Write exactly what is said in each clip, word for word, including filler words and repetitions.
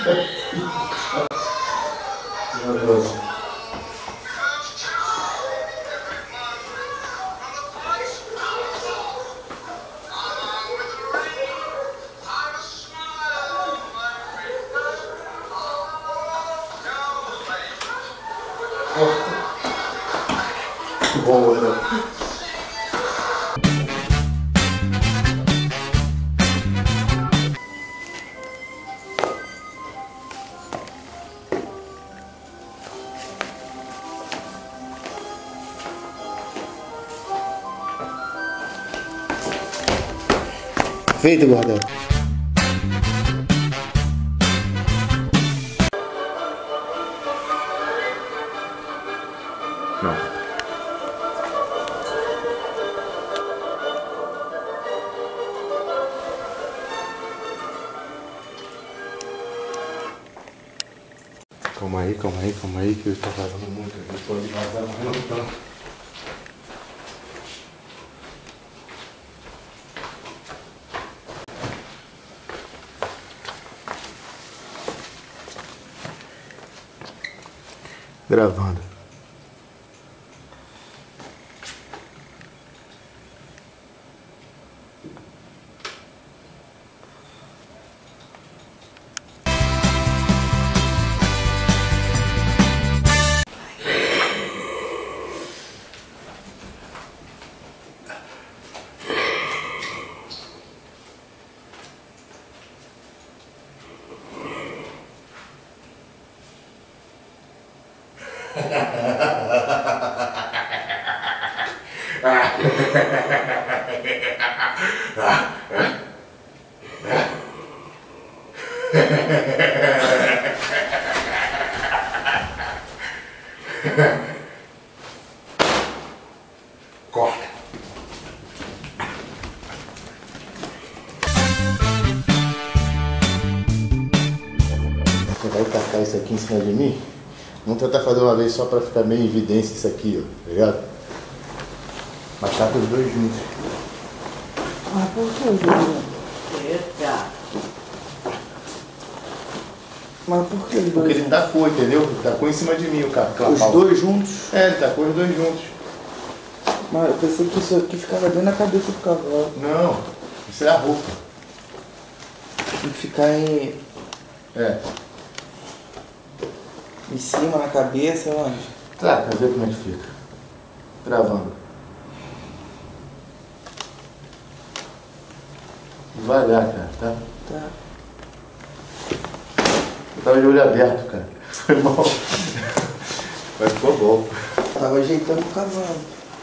Boa, né? Feito, guardão. Não. Calma aí, calma aí, calma aí, que eu tô vazando muito. Eu tô vazando, mas não tô. Gravando. Corta. Você vai tacar isso aqui em cima de mim? Vamos tentar fazer uma vez só pra ficar meio em evidência isso aqui, ó, tá ligado? Mas tá com os dois juntos. Ah, por que, Juliana? Eita! Mas por que os dois Porque ele juntos? tacou, entendeu? Ele tacou em cima de mim o cara. Os dois juntos? É, ele tacou os dois juntos. Mas eu pensei que isso aqui ficava dentro da cabeça do cavalo. Não, isso é a roupa. Tem que ficar em, É. em cima, na cabeça, onde? Tá, pra ver como é que fica. Travando. Devagar, cara, tá? Tá. Eu tava de olho aberto, cara. Foi mal. Mas ficou bom. Tava ajeitando o cavalo.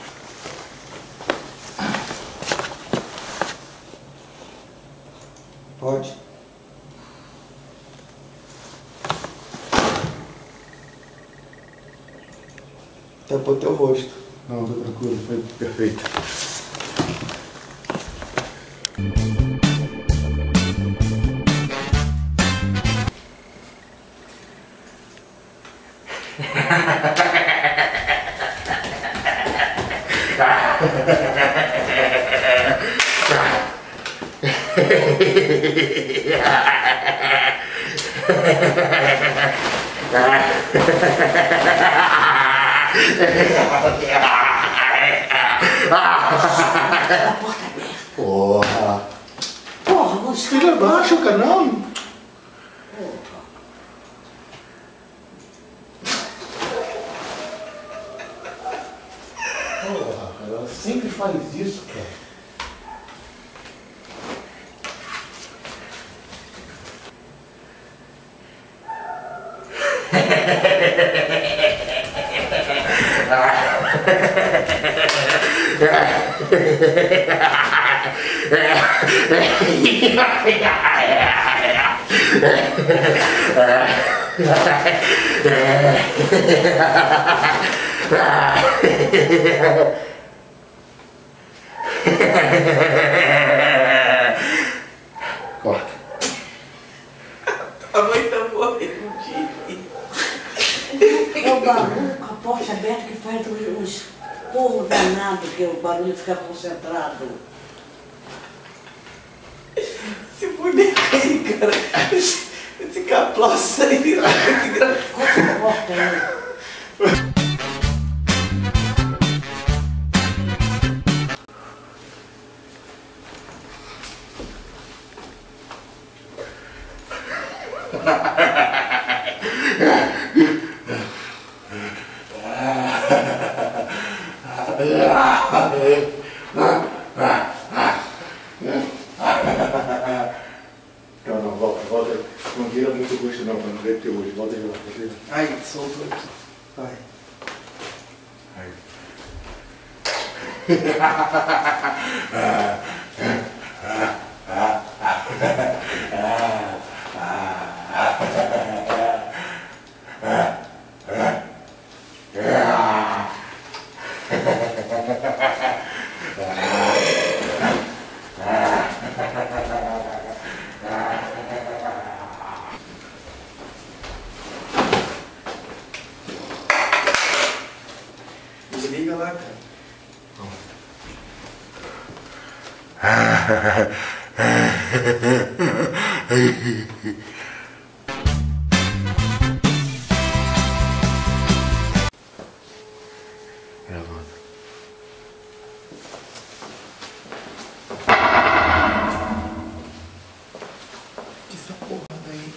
Pode. Tapou teu rosto. Não, tô tranquilo, foi perfeito. Porra! Porra, você... Filha baixa, cara, não? Porra, cara, ela sempre faz isso, cara. Corta. A mãe tá morrendo de rir. É o barulho com a porta aberta que faz uns porros danados, que o barulho fica concentrado. Esse boneco aí, cara. Esse, esse Que aplauso aí. Que engraçado. Corta aí. Não, não, volta, volta. Não vira muito gosto não, não deve ter hoje. Volta aí, volta aí. Ai, soltou aqui. Vai. Desliga lá, cara. Gravando. Que essa porra daí.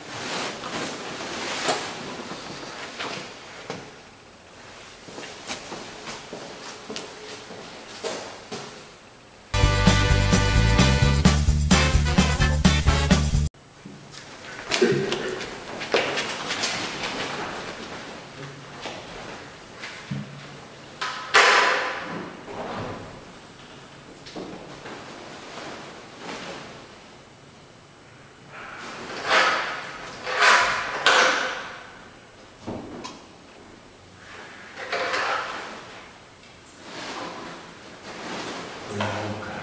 Não, cara.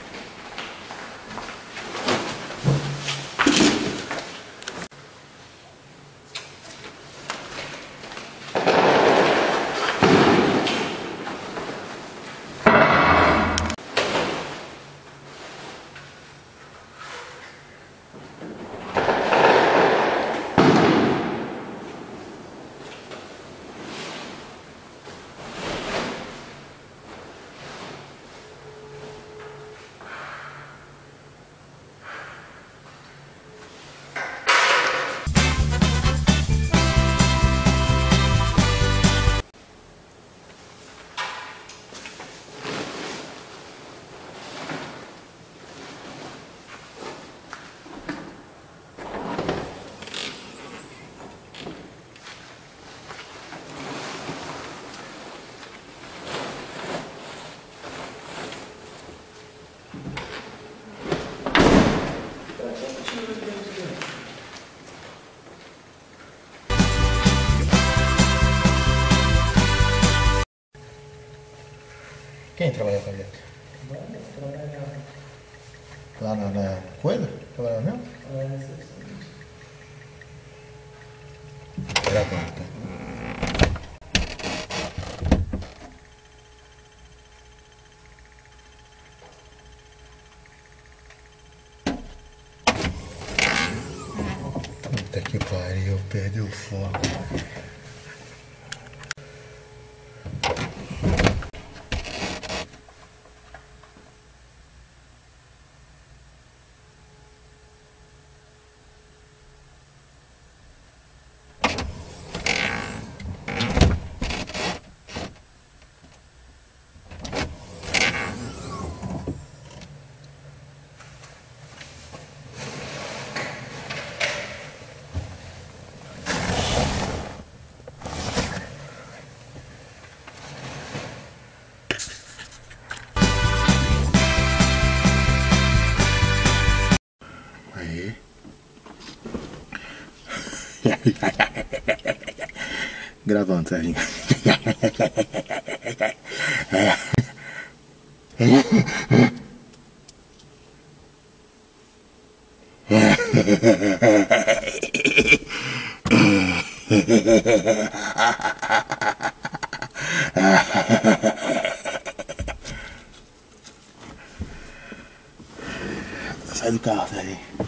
Quem trabalha com a gente? Lá na, na coisa? Trabalhava mesmo? Gravando, tá? Puta que pariu, perdeu o foco. Aí. Gravando, Serginho. Sai do carro, Serginho.